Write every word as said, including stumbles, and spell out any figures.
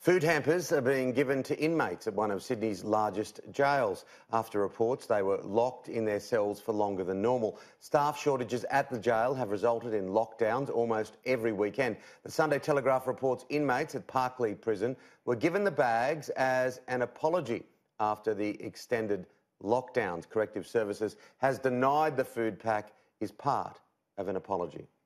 Food hampers are being given to inmates at one of Sydney's largest jails after reports they were locked in their cells for longer than normal. Staff shortages at the jail have resulted in lockdowns almost every weekend. The Sunday Telegraph reports inmates at Parklea Prison were given the bags as an apology after the extended lockdowns. Corrective Services has denied the food pack is part of an apology.